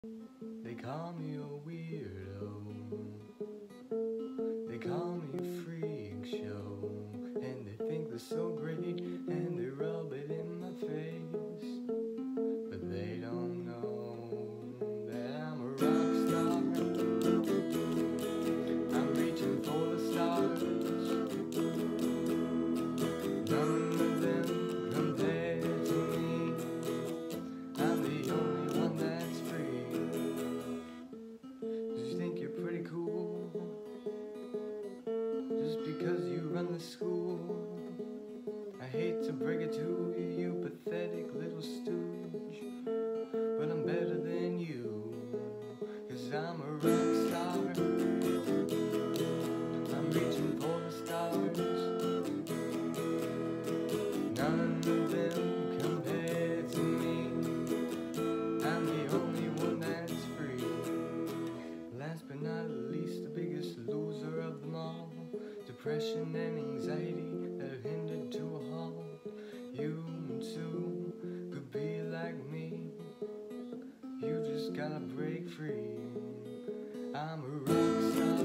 They call me a weirdo, they call me a freak show, and they think they're so great, and they rub it in my face, but they don't know that I'm a rock star. I'm reaching for the stars, none of them compare to me. I'm the only one that's free. You think you're pretty cool just because you run the school. I hate to break it to you, you pathetic little stooge, but I'm better than you, 'cause I'm a rock star. I'm reaching for the stars, none of them compare to me. I'm the only one that's free. Last but not least, the biggest loser of them all. Depression and anxiety that have hindered to a halt. You too could be like me. You just gotta break free. I'm a rock star.